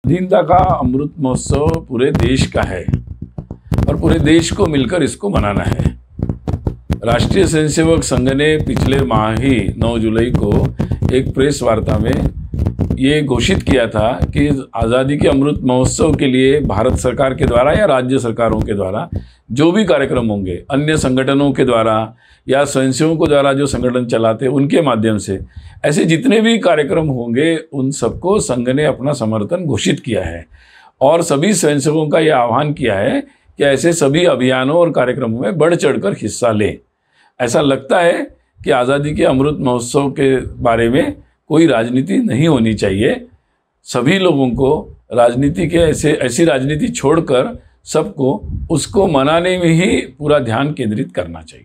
स्वाधीनता का अमृत महोत्सव पूरे देश का है और पूरे देश को मिलकर इसको मनाना है। राष्ट्रीय स्वयंसेवक संघ ने पिछले माह ही 9 जुलाई को एक प्रेस वार्ता में ये घोषित किया था कि आज़ादी के अमृत महोत्सव के लिए भारत सरकार के द्वारा या राज्य सरकारों के द्वारा जो भी कार्यक्रम होंगे, अन्य संगठनों के द्वारा या स्वयंसेवकों द्वारा जो संगठन चलाते उनके माध्यम से ऐसे जितने भी कार्यक्रम होंगे उन सबको संघ ने अपना समर्थन घोषित किया है और सभी स्वयंसेवकों का यह आह्वान किया है कि ऐसे सभी अभियानों और कार्यक्रमों में बढ़ चढ़कर हिस्सा लें। ऐसा लगता है कि आज़ादी के अमृत महोत्सव के बारे में कोई राजनीति नहीं होनी चाहिए। सभी लोगों को राजनीति के ऐसी राजनीति छोड़कर सबको उसको मनाने में ही पूरा ध्यान केंद्रित करना चाहिए।